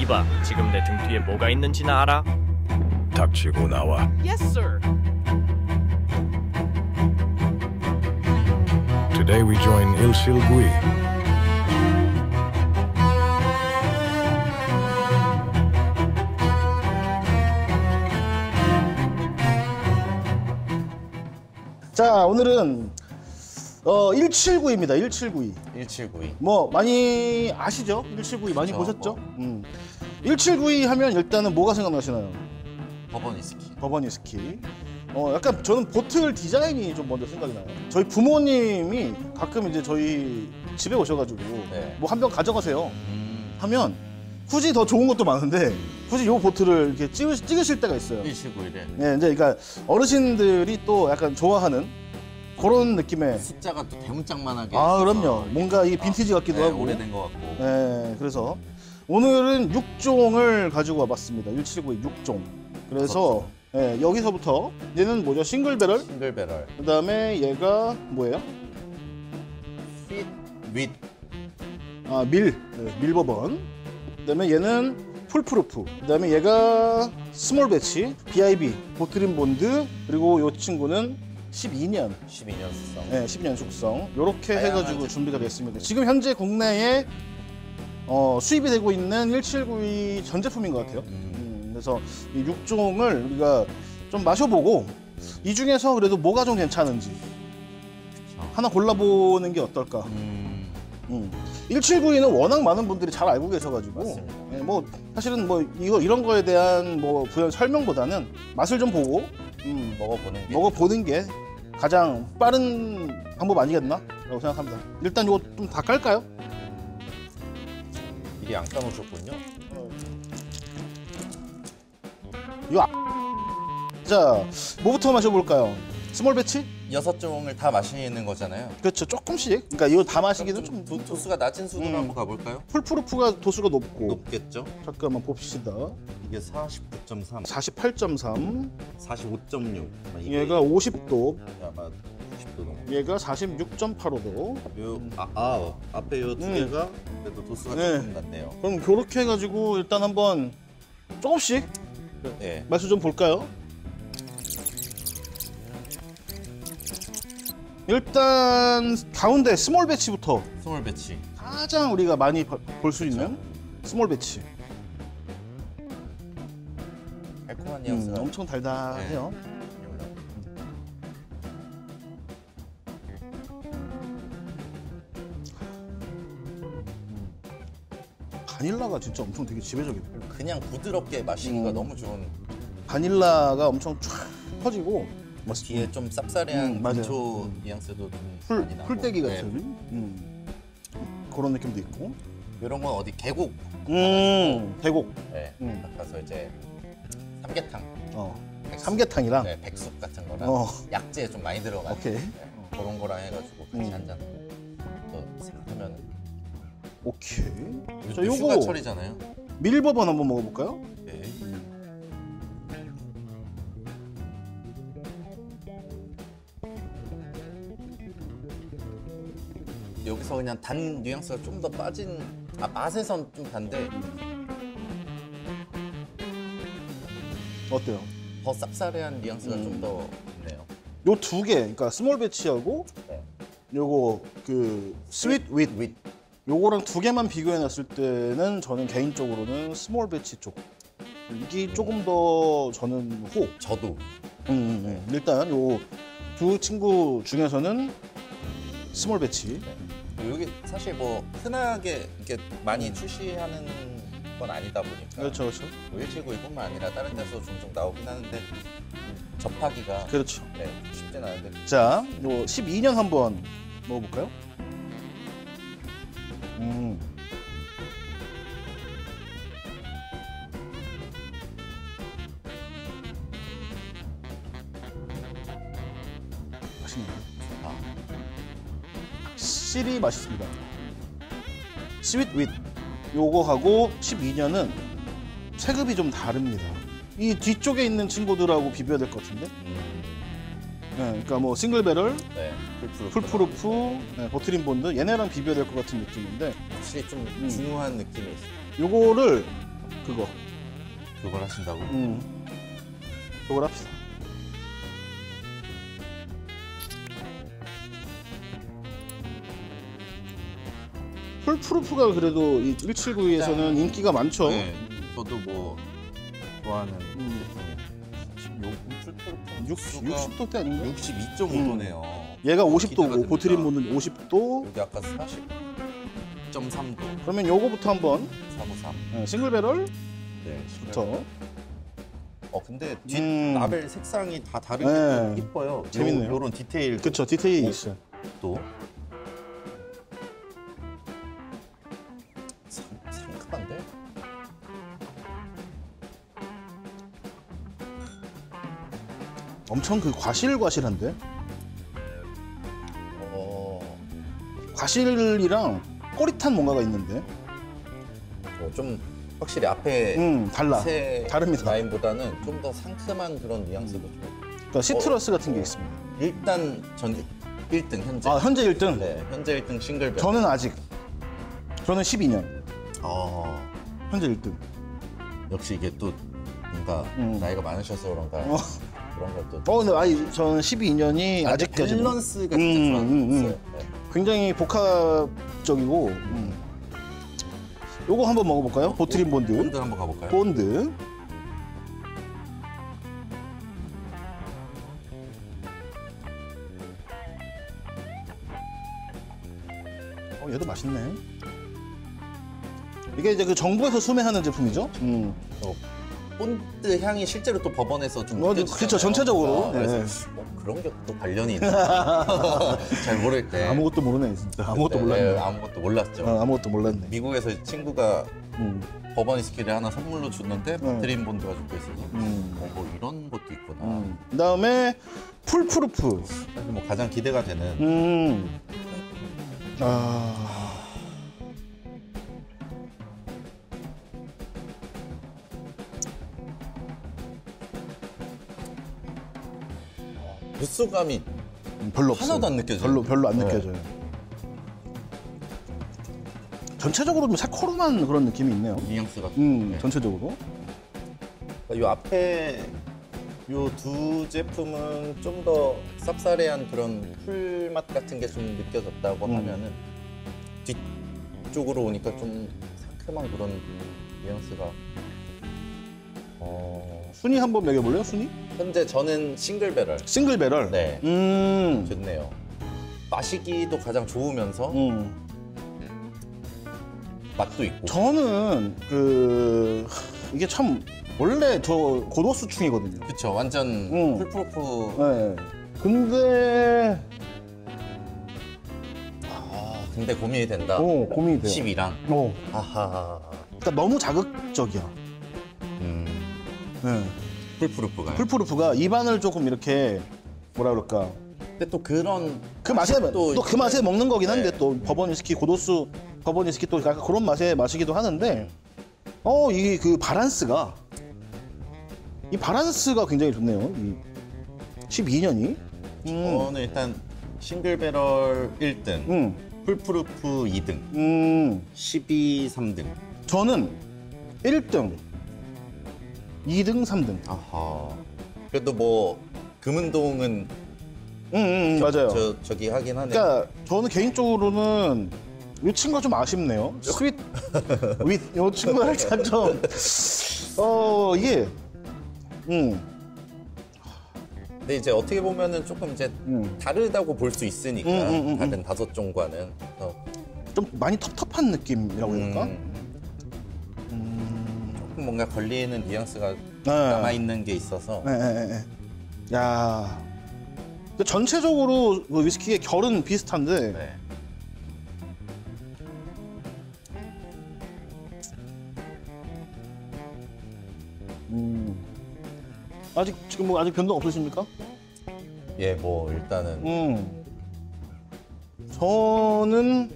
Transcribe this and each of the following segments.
이봐, 지금 내 등 뒤에 뭐가 있는지는 알아? 닥치고 나와. Yes, sir. Today we join 일실구이. 자, 오늘은 1792입니다. 1792. 1792. 뭐 많이 아시죠? 1792 많이 그쵸, 보셨죠? 1792 하면 일단은 뭐가 생각나시나요? 버번 위스키. 버번 위스키. 약간 저는 보틀 디자인이 좀 먼저 생각이 나요. 저희 부모님이 가끔 이제 저희 집에 오셔가지고 네. 뭐 한 병 가져가세요 하면 굳이 더 좋은 것도 많은데 굳이 요 보틀을 이렇게 찍으실 때가 있어요. 1791에. 네, 이제 그러니까 어르신들이 또 약간 좋아하는 그런 느낌의. 숫자가 또 대문짝만하게. 아, 있어서 그럼요. 뭔가 이 빈티지 같기도 네, 하고. 오래된 것 같고. 네, 그래서 오늘은 6종을 가지고 와봤습니다. 1792 6종. 그래서 네, 여기서부터 얘는 뭐죠? 싱글 배럴. 싱글 배럴. 그다음에 얘가 뭐예요? 스윗 윗. 아, 밀버번. 그다음에 얘는 풀프루프. 그다음에 얘가 스몰 배치, BIB, 보트린 본드. 그리고 이 친구는 12년. 12년 수성. 네, 12년 숙성. 이렇게 다양한 해가지고 제품들. 준비가 됐습니다. 지금 현재 국내에 수입이 되고 있는 1792 전 제품인 것 같아요. 그래서 이 6종을 우리가 좀 마셔보고 이 중에서 그래도 뭐가 좀 괜찮은지 하나 골라보는 게 어떨까. 1792는 워낙 많은 분들이 잘 알고 계셔가지고 맞습니다. 뭐 사실은 뭐 이런 거에 대한 뭐 부연 설명보다는 맛을 좀 보고 먹어보는 게 가장 빠른 방법 아니겠나? 라고 생각합니다. 일단 이거 좀 다 깔까요? 미리 안 까놓으셨군요. 자, 뭐부터 마셔볼까요? 스몰 배치? 6종을 다 마시는 거잖아요. 그렇죠, 조금씩. 그러니까 이거 다 마시기는 좀 도수가 낮은 수준으로 한번 가볼까요? 풀프루프가 도수가 높고. 높겠죠? 잠깐만 봅시다. 이게 49.3, 48.3. 45.6. 얘가 50도. 아마 90도 넘어. 얘가 46.85도. 앞에 요 두 개가 그래도 도수가 네. 조금 낮네요. 그럼 그렇게 해가지고 일단 한번 조금씩 네. 맛을 좀 볼까요? 일단 가운데 스몰 배치부터 스몰 배치. 가장 우리가 많이 볼 수 있는 스몰 배치. 달콤한 뉘앙스가 엄청 달달해요. 바닐라가 진짜 엄청 되게 지배적이네요. 그냥 부드럽게 마시기가 너무 좋은. 바닐라가 엄청 쫙 퍼지고 뒤에 좀 쌉싸래한 맞아요. 근초 뉘앙스도 좀 많이 나고. 풀떼기 네. 같은 그런 느낌도 있고. 이런 건 어디 계곡 대곡. 네, 가서 이제 삼계탕, 삼계탕이랑. 네, 백숙 같은 거랑 약재 좀 많이 들어간 오케이. 그런 거랑 해가지고 같이 한잔 또 생각하면. 오케이. 자, 요즘 요거 휴가철이잖아요. 밀버번 한번 먹어볼까요? 네. 여기서 그냥 단 뉘앙스가 좀 더 빠진. 맛에선 좀 단데 어때요? 더 쌉싸래한 뉘앙스가 좀 더 있네요. 요 두 개, 그러니까 스몰 배치하고 네. 요거 그 스윗 윗 윗. 요거랑 두 개만 비교해놨을 때는 저는 개인적으로는 스몰 배치 쪽 이게 조금 더 저는 호. 저도. 일단 요 두 친구 중에서는 스몰 배치. 여기 사실 뭐 흔하게 이렇게 많이 출시하는 건 아니다 보니까. 그렇죠, 그렇죠. 1792뿐만 아니라 다른 데서 종종 나오긴 하는데 접하기가 그렇죠. 네, 쉽진 않은데. 자, 요 12년 한번 먹어볼까요? 맛있네요. 확실히 맛있습니다. 스윗 윗 요거하고 12년은 체급이 좀 다릅니다. 이 뒤쪽에 있는 친구들하고 비벼야 될 것 같은데. 네, 그러니까 뭐 싱글 배럴, 네, 풀프루프, 네, 보트린 본드 얘네랑 비벼야 될 것 같은 느낌인데 확실히 좀 중후한 느낌이 있어요. 요거를 그걸 하신다고? 그걸 합시다. 풀프루프가 그래도 이 179에서는 인기가 많죠. 네, 저도 뭐 좋아하는 제품이에요. 60도대 아닌가? 62.5도네요. 얘가 기대가 50도고 됩니다. 보트린 보는 50도. 여기 아까 40.3도. 그러면 요거부터 한번 353. 싱글 배럴부터. 네. 근데 뒷 음. 라벨 색상이 다 다르게 네. 이뻐요. 재밌네요. 요런 디테일. 그쵸, 디테일이 어. 있어요. 또 상큼한데? 엄청 그 과실과실한데? 과실이랑 꼬릿한 뭔가가 있는데? 좀 확실히 앞에 달라. 새 다릅니다. 라인보다는 좀 더 상큼한 그런 뉘앙스도 좀. 그러니까 시트러스 같은 게 있습니다. 일단 전 1등 현재. 아, 현재 1등? 네, 현재 1등 싱글 벨. 저는 아직. 저는 12년. 현재 1등. 역시 이게 또 뭔가 나이가 많으셔서 그런가 그런 것도. 근데 저는 12년이 아직까지. 밸런스가 진짜 좋았어요. 네. 굉장히 복합적이고. 요거 한번 먹어볼까요? 보트린 본드. 본드 한번 가볼까요? 본드. 얘도 맛있네. 이게 이제 그 정부에서 수매하는 제품이죠. 본드 향이 실제로 또 법원에서 좀 그렇죠, 전체적으로. 그래서 그런 게 또 관련이 있나 잘 모를 때 아무것도 모르네, 진짜. 아무것도 네, 몰랐네. 아무것도 몰랐죠. 아무것도 몰랐네. 미국에서 친구가 버번 위스키를 하나 선물로 줬는데 드림 본드가 적혀 있어서 뭐 이런 것도 있구나. 그다음에 풀프루프. 사실 뭐 가장 기대가 되는 부스감이 별로 없어요. 하나도 안 느껴져요. 별로 안 네. 느껴져요. 전체적으로 좀 새코름한 그런 느낌이 있네요. 뉘앙스가. 전체적으로. 이 앞에 요 두 제품은 좀 더 쌉싸래한 그런 풀맛 같은 게 좀 느껴졌다고 하면은 뒤쪽으로 오니까 좀 상큼한 그런 뉘앙스가. 순위 한번 매겨볼래요? 순위? 현재 저는 싱글 배럴. 싱글 배럴. 네. 좋네요. 마시기도 가장 좋으면서 맛도 있고. 저는 이게 참 원래 저 고도수충이거든요. 그쵸. 완전 풀프루프. 네. 근데 근데 고민이 된다. 고민이 돼요. 12랑. 아하. 그러니까 너무 자극적이야. 네. 풀프루프가. 풀프루프가 입안을 조금 이렇게 뭐라 그럴까. 근데 또 그런 그 맛에 또 그 맛에 먹는 거긴 한데 네. 또 버번 위스키 고도수 버번 위스키 또 약간 그런 맛에 마시기도 하는데 이게 그 밸런스가 굉장히 좋네요. 이 12년이. 저는 일단 싱글 배럴 1등, 풀프루프 2등, 12, 3등. 저는 1등, 2등, 3등. 아하. 그래도 뭐 금은동은 맞아요. 저기 하긴 하네. 그러니까 저는 개인적으로는 이 친구가 좀 아쉽네요. 스윗 윗 이 친구가 살짝 좀 이게 근데 이제 어떻게 보면은 조금 이제 다르다고 볼 수 있으니까 다른 5종과는 좀 많이 텁텁한 느낌이라고 해야 될까? 조금 뭔가 걸리는 뉘앙스가 남아 있는 게 있어서. 야, 근데 전체적으로 그 위스키의 결은 비슷한데. 네. 지금 뭐 아직 변동 없으십니까? 예, 뭐 일단은 저는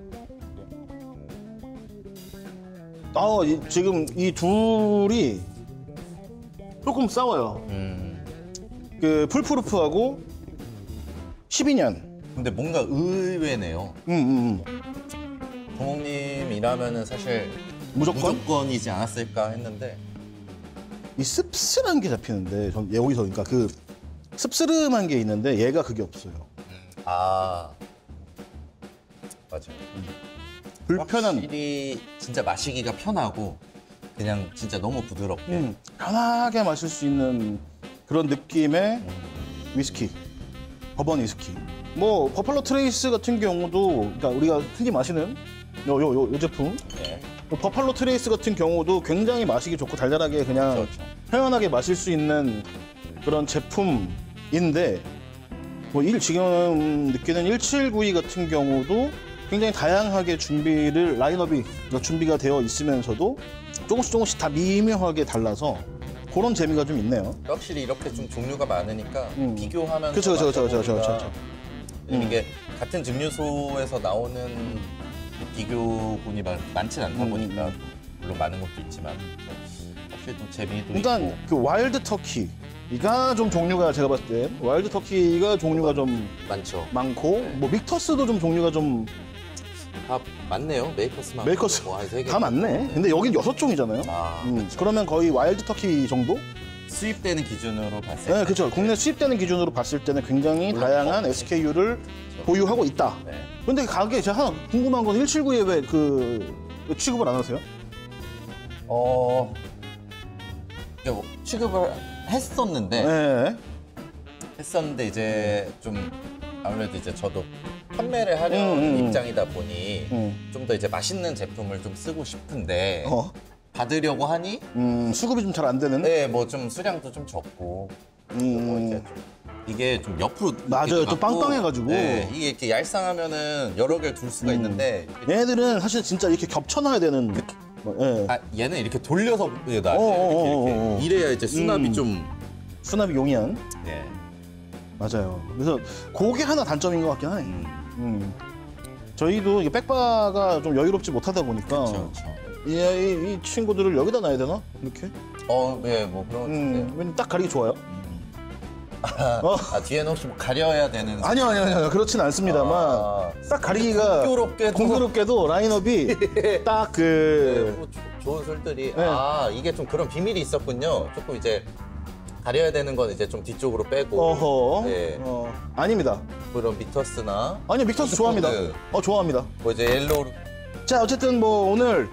지금 이 둘이 조금 싸워요. 그 풀프루프하고 12년. 근데 뭔가 의외네요. 동욱님이라면은 사실 무조건이지 않았을까 했는데 이 씁쓸한 게 잡히는데 전 여기서 그러니까 그 씁쓸한 게 있는데 얘가 그게 없어요. 아 맞아요. 불편한 확실히 진짜 마시기가 편하고 그냥 진짜 너무 부드럽게 편하게 마실 수 있는 그런 느낌의 위스키, 버번 위스키. 뭐 버팔로 트레이스 같은 경우도 그러니까 우리가 흔히 마시는 요 제품 네. 버팔로 트레이스 같은 경우도 굉장히 마시기 좋고 달달하게 그냥 그렇죠. 편안하게 마실 수 있는 그런 제품인데 뭐 지금 느끼는 1792 같은 경우도 굉장히 다양하게 라인업이 준비가 되어 있으면서도 조금씩 다 미묘하게 달라서 그런 재미가 좀 있네요. 확실히 이렇게 좀 종류가 많으니까 비교하면서 그쵸. 이게 같은 증류소에서 나오는 비교군이 많진 않다 보니까 물론 많은 것도 있지만 확실히 좀 재미도 그러니까 있고 그 와일드 터키가 좀 종류가 제가 봤을 때 와일드 터키가 종류가 좀 많죠. 많고 뭐 믹터스도 좀 종류가 좀 다 많네요. 메이커스만 메이커스 뭐한 3개 다 많네. 근데 여긴 6종이잖아요. 아, 그러면 거의 와일드 터키 정도? 수입되는 기준으로 봤을 때 네, 그렇죠. 국내 수입되는 기준으로 봤을 때는 굉장히 다양한 SKU를 보유하고 있다. 네. 근데 가게 제가 하나 궁금한 건 179에 왜 왜 취급을 안 하세요? 이게 취급을 했었는데 네. 이제 좀 아무래도 이제 저도 판매를 하려는 입장이다 보니 좀 더 이제 맛있는 제품을 좀 쓰고 싶은데 받으려고 하니 수급이 좀 잘 안 되는? 네, 뭐 좀 수량도 좀 적고 뭐 이제 좀 이게 좀 옆으로 맞아요. 이렇게 또 갖고, 빵빵해가지고. 네, 이게 이렇게 얄쌍하면은 여러 개를 둘 수가 있는데 얘네들은 사실 진짜 이렇게 겹쳐놔야 되는. 예. 얘는 이렇게 돌려서 놔야 돼요. 어어어어어. 이렇게 이래야 이제 수납이 좀 수납이 용이한. 네. 맞아요. 그래서 그게 하나 단점인 것 같긴 하네. 저희도 이게 백바가 좀 여유롭지 못하다 보니까 그렇죠. 이 친구들을 여기다 놔야 되나? 이렇게? 네, 뭐 그런 것 같은데. 왜냐면 딱 가리기 좋아요. 뒤에는 혹시 뭐 가려야 되는 아니요. 그렇진 않습니다만 딱 가리기가 공교롭게도 라인업이 딱 그 뭐 좋은 술들이 네. 이게 좀 그런 비밀이 있었군요. 조금 이제 가려야 되는 건 이제 좀 뒤쪽으로 빼고 어허. 네. 아닙니다. 그런 믹터스나 아니요, 믹터스 좋아합니다. 믹터스. 좋아합니다. 뭐 이제 옐로우 자, 어쨌든 뭐 오늘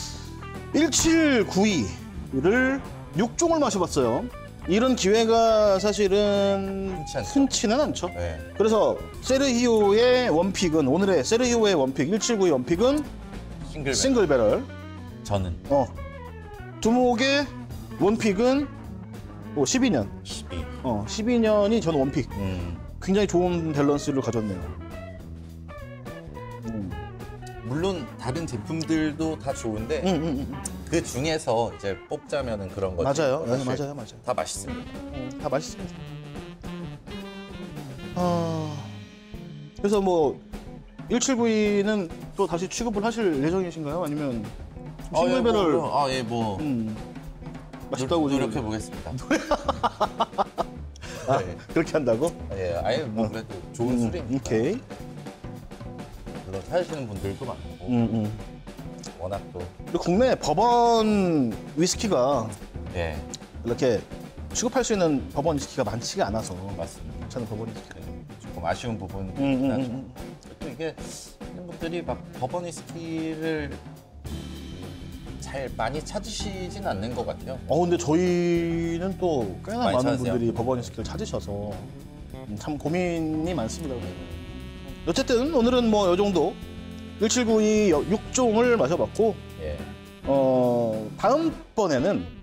1792를 6종을 마셔봤어요. 이런 기회가 사실은 흔치 않죠. 흔치는 않죠. 네. 그래서 세르히오의 원픽은 오늘의 세르히오의 원픽 1792 원픽은 싱글 배럴. 저는 두목의 원픽은 12년. 12. 12년이 저는 원픽. 굉장히 좋은 밸런스를 가졌네요. 물론 다른 제품들도 다 좋은데 그 중에서 이제 뽑자면은 그런 거지. 맞아요. 네, 사실 맞아요. 다 맛있습니다. 다 맛있습니다. 그래서 뭐 1792는 또 다시 취급을 하실 예정이신가요? 아니면 싱글 배럴 예, 뭐 맛있다고 노력해 보겠습니다. 그렇게 한다고? 예, 아예 뭐 그래도 좋은 술이니까. 오케이. 물론 사시는 분들도 많고 워낙 또 그리고 국내 버번 위스키가 예, 이렇게 취급할 수 있는 버번 위스키가 많지가 않아서 맞습니다. 괜찮은 버번 위스키. 조금 아쉬운 부분이긴 하죠. 또 이게 많은 분들이 막 버번 위스키를 잘 많이 찾으시진 않는 것 같아요. 근데 저희는 또 꽤나 많이 많은 찾으세요? 분들이 버번 위스키를 찾으셔서 참 고민이 많습니다. 어쨌든 오늘은 뭐 이 정도 1792 6종을 마셔봤고 예, 다음번에는